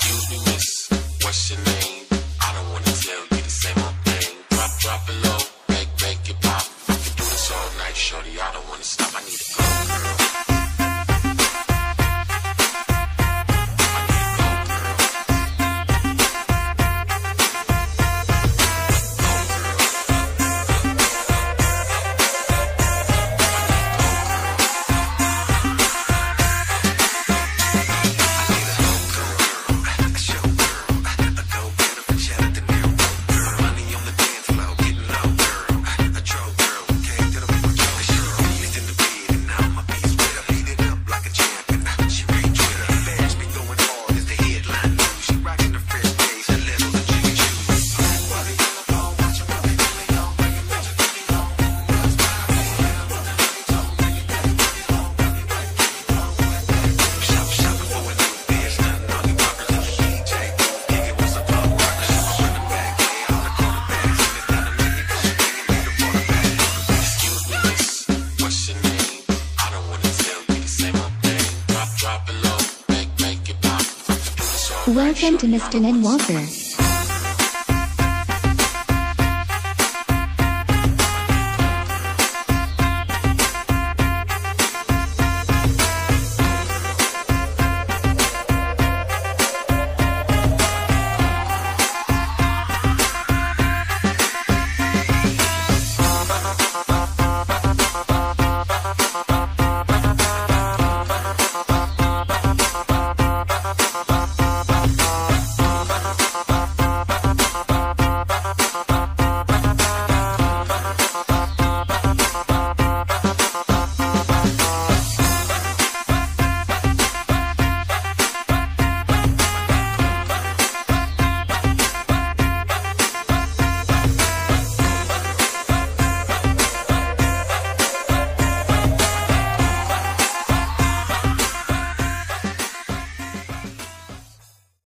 Excuse me, miss, what's your name? I don't wanna tell you the same old thing. Drop it low, make it pop. I can do this all night, shorty. I don't wanna stop. I need a go, girl. Welcome to Mr. Walker.